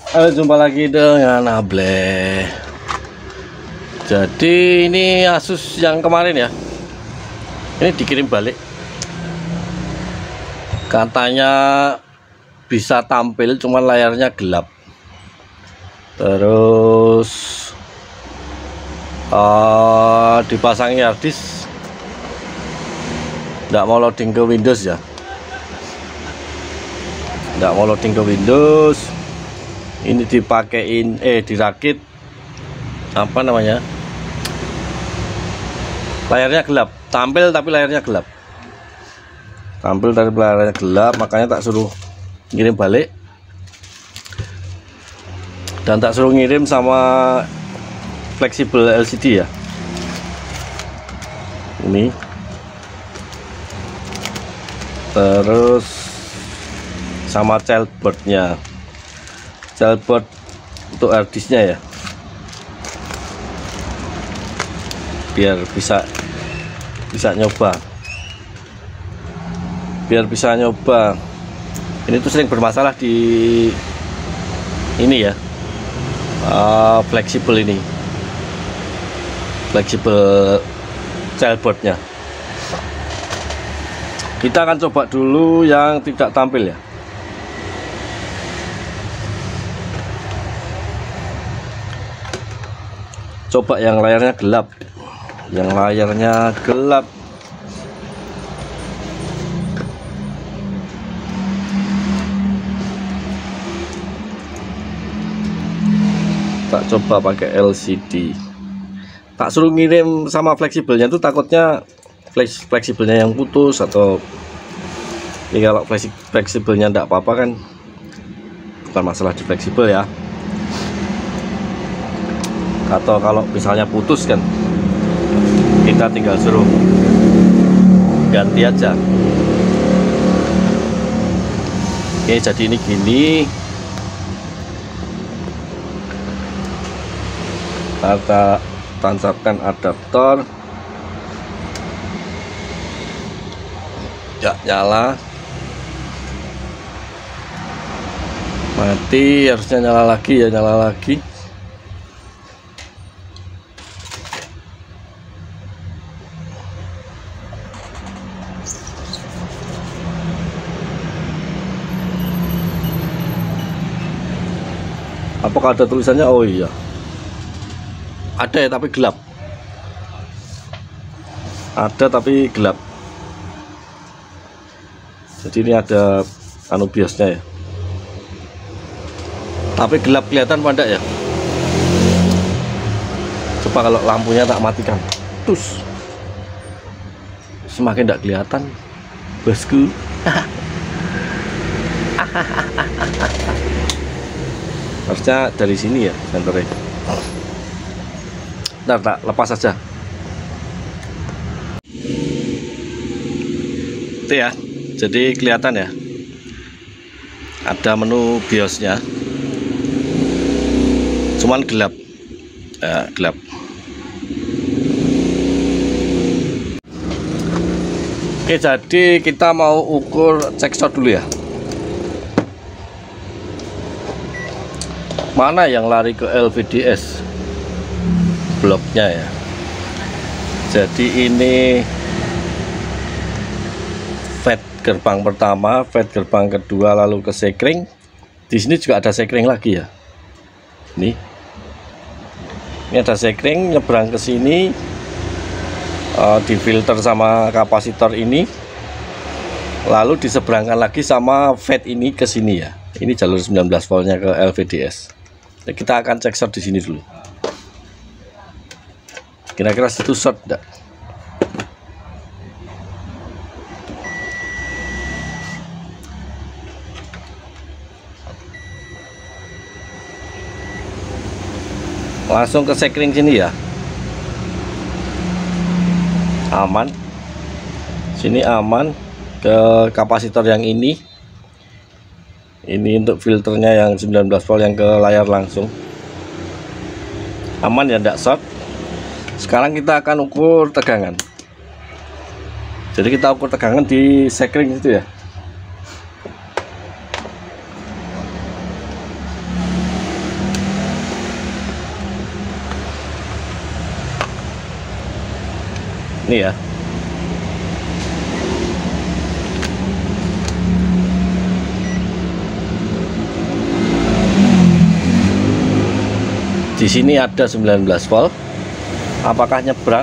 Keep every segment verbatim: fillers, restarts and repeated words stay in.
Halo, jumpa lagi dengan Able. Jadi ini Asus yang kemarin ya, ini dikirim balik. Katanya bisa tampil, cuman layarnya gelap. Terus uh, dipasangi harddisk, nggak mau loading ke Windows ya, nggak mau loading ke Windows. Ini dipakein eh dirakit apa namanya, layarnya gelap, tampil tapi layarnya gelap, tampil dari layarnya gelap. Makanya tak suruh ngirim balik, dan tak suruh ngirim sama fleksibel L C D ya. Ini terus sama childboardnya, childboard untuk harddisknya ya, biar bisa bisa nyoba biar bisa nyoba ini tuh sering bermasalah di ini ya, uh, fleksibel ini fleksibel childboardnya. Kita akan coba dulu yang tidak tampil ya. Coba yang layarnya gelap, yang layarnya gelap. Tak coba pakai L C D. Tak suruh ngirim sama fleksibelnya tuh, takutnya fleks fleksibelnya yang putus atau ya, kalau fleksibelnya enggak apa-apa kan, bukan masalah di fleksibel ya. Atau kalau misalnya putus kan, kita tinggal suruh ganti aja. Oke, jadi ini gini, kita tancapkan adaptor ya, nyala, mati, harusnya nyala lagi ya, nyala lagi. Apakah ada tulisannya? Oh iya, ada ya, tapi gelap. Ada tapi gelap. Jadi ini ada anu biosnya ya, tapi gelap, kelihatan pada ya. Coba kalau lampunya tak matikan, tus, semakin tidak kelihatan bosku. Harusnya dari sini ya senternya. Ntar tak lepas saja. Itu ya, jadi kelihatan ya, ada menu biosnya, cuman gelap ya, gelap. Oke, jadi kita mau ukur cek shot dulu ya. Mana yang lari ke L V D S bloknya ya. Jadi ini fed gerbang pertama, fed gerbang kedua, lalu ke sekring. Di sini juga ada sekring lagi ya. Ini, ini ada sekring nyebrang ke sini, uh, difilter sama kapasitor ini, lalu diseberangkan lagi sama fed ini ke sini ya. Ini jalur sembilan belas voltnya ke L V D S. Ya, kita akan cek short di sini dulu. Kira-kira situ short enggak? Langsung ke sekring sini ya. Aman. Sini aman. Ke kapasitor yang ini. Ini untuk filternya yang sembilan belas volt yang ke layar langsung. Aman ya, enggak short. Sekarang kita akan ukur tegangan. Jadi kita ukur tegangan di sekring itu ya. Ini ya. Di sini ada sembilan belas volt. Apakah nyebrang?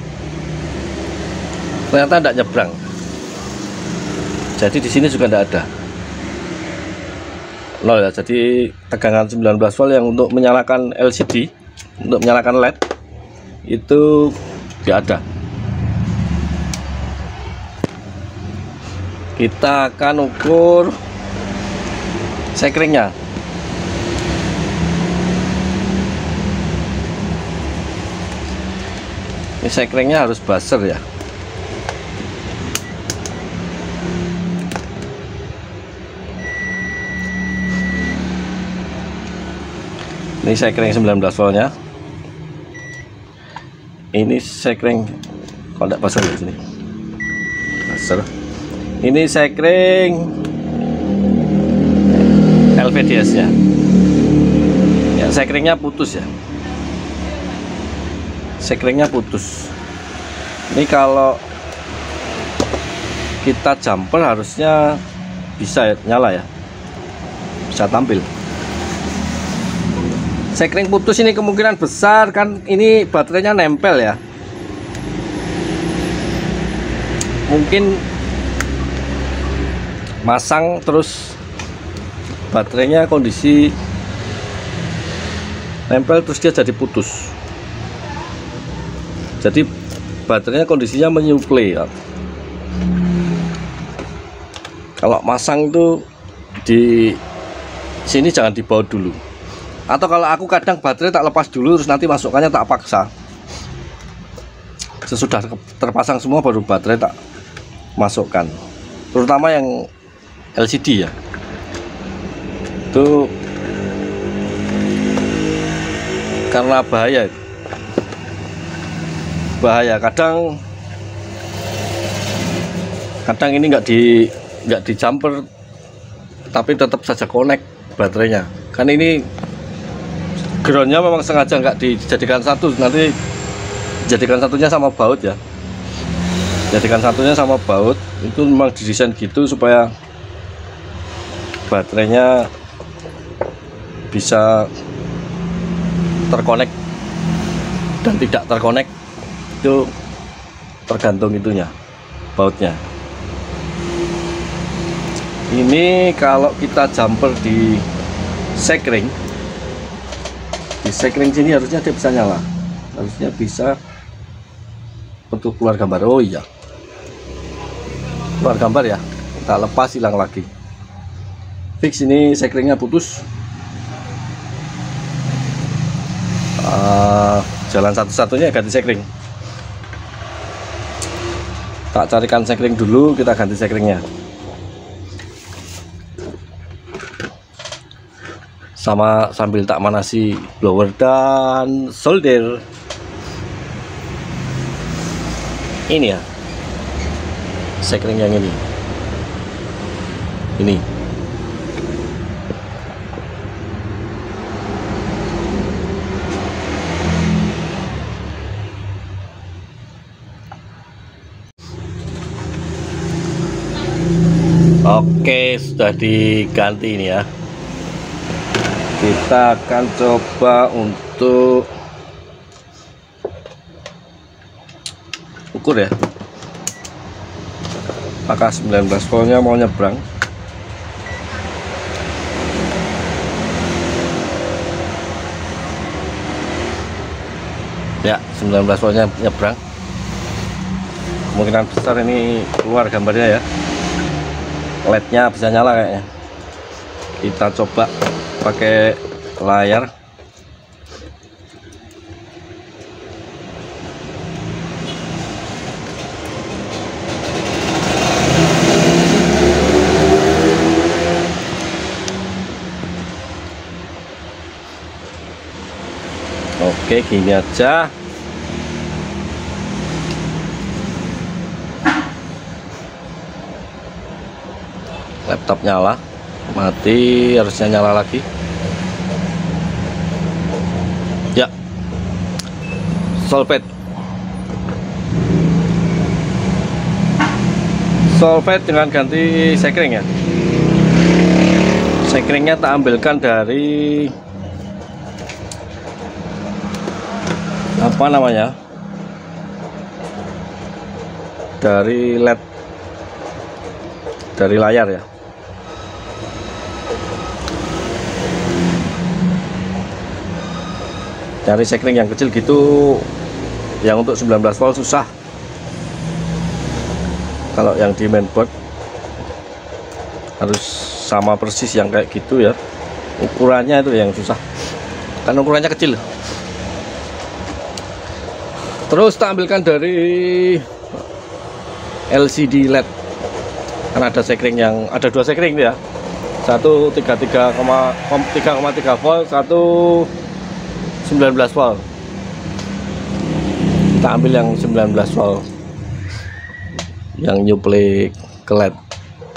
Ternyata tidak nyebrang. Jadi di sini juga tidak ada. Nol ya. Jadi tegangan sembilan belas volt yang untuk menyalakan L C D, untuk menyalakan L E D itu tidak ada. Kita akan ukur sekringnya. Ini sekringnya harus buzzer ya. Ini sekring sembilan belas voltnya. Ini sekring kalau tidak buzzer di sini. Buzzer. Ini sekring L V D S-nya. Ya, sekringnya putus ya. Sekringnya putus. Ini kalau kita jumper harusnya bisa nyala ya, bisa tampil. Sekring putus ini kemungkinan besar kan ini baterainya nempel ya, mungkin masang terus baterainya kondisi nempel terus dia jadi putus. Jadi baterainya kondisinya menyuplai ya. Kalau masang itu di sini jangan dibawa dulu. Atau kalau aku kadang baterai tak lepas dulu terus nanti masukannya tak paksa. Sesudah terpasang semua baru baterai tak masukkan. Terutama yang L C D ya. Itu karena bahaya. Bahaya kadang kadang ini nggak di nggak di jumper tapi tetap saja connect baterainya. Kan ini groundnya memang sengaja nggak dijadikan satu, nanti jadikan satunya sama baut ya. Jadikan satunya sama baut itu memang didesain gitu supaya baterainya bisa terkonek dan tidak terkonek. Itu tergantung itunya, bautnya. Ini kalau kita jumper di sekring, di sekring sini harusnya dia bisa nyala, harusnya bisa untuk keluar gambar. Oh iya, keluar gambar ya, kita lepas, hilang lagi. Fix ini sekringnya putus. Uh, jalan satu-satunya ganti sekring. Tak carikan sekring dulu, kita ganti sekringnya. Sama sambil tak manasi blower dan solder. Ini ya, sekring yang ini. Ini. Oke, sudah diganti ini ya. Kita akan coba untuk ukur ya, apakah sembilan belas voltnya mau nyebrang. Ya, sembilan belas voltnya nyebrang. Kemungkinan besar ini keluar gambarnya ya. L E D-nya bisa nyala kayaknya. Kita coba pakai layar. Oke, gini aja. Laptop nyala, mati, harusnya nyala lagi ya. Solpet solvet dengan ganti sekring ya. Sekringnya tak ambilkan dari apa namanya, dari L E D, dari layar ya. Cari sekring yang kecil gitu, yang untuk sembilan belas volt susah. Kalau yang di mainboard harus sama persis yang kayak gitu ya, ukurannya itu yang susah, kan ukurannya kecil. Terus tak ambilkan dari L C D L E D, kan ada sekring yang ada dua sekring ya, satu tiga koma tiga volt, satu sembilan belas volt. Kita ambil yang sembilan belas volt yang nyuplai ke L E D.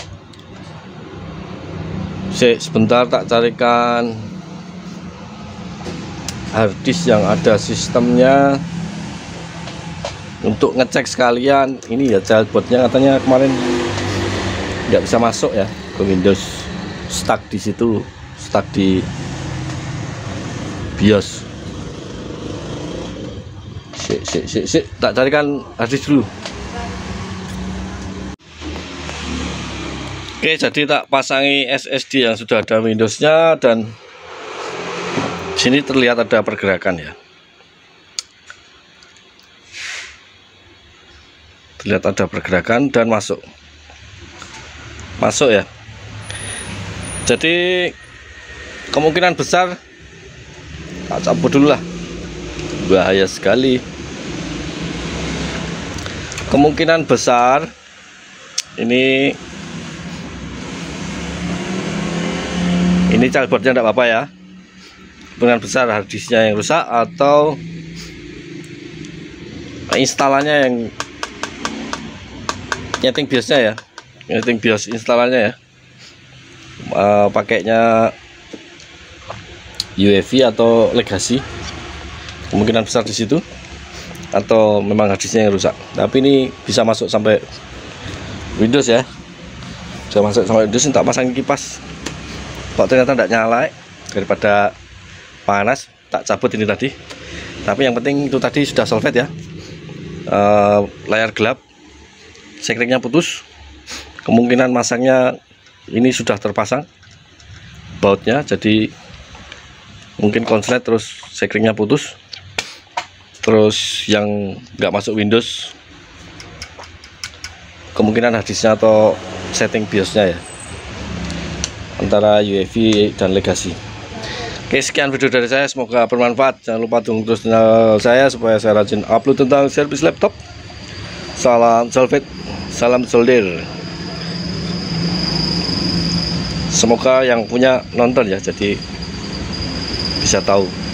Sik, sebentar tak carikan harddisk yang ada sistemnya untuk ngecek sekalian. Ini ya childboardnya, katanya kemarin nggak bisa masuk ya ke Windows, stuck di situ, stuck di BIOS. Sik, sik, sik, sik, tak carikan harddisk dulu. Oke, jadi tak pasangi S S D yang sudah ada Windowsnya, dan sini terlihat ada pergerakan ya. Terlihat ada pergerakan dan masuk. Masuk ya. Jadi kemungkinan besar tak cabut dulu lah. Bahaya sekali. Kemungkinan besar ini ini childboardnya tidak apa-apa ya. Kemungkinan besar harddisknya yang rusak atau instalannya yang nyeting BIOSnya ya, nyeting BIOS instalannya ya, uh, pakainya U E V atau Legacy. Kemungkinan besar di situ, atau memang harddisknya yang rusak. Tapi ini bisa masuk sampai Windows ya, bisa masuk sampai Windows. Tak pasang kipas, kok ternyata tidak nyala. Daripada panas tak cabut ini tadi. Tapi yang penting itu tadi sudah solvet ya, uh, layar gelap, sekringnya putus. Kemungkinan masangnya ini sudah terpasang bautnya, jadi mungkin konslet terus sekringnya putus. Terus yang nggak masuk Windows, kemungkinan harddisknya atau setting BIOSnya ya, antara U E V dan Legacy. Oke, sekian video dari saya, semoga bermanfaat. Jangan lupa dukung terus channel saya supaya saya rajin upload tentang servis laptop. Salam solvet, salam solder. Semoga yang punya nonton ya, jadi bisa tahu.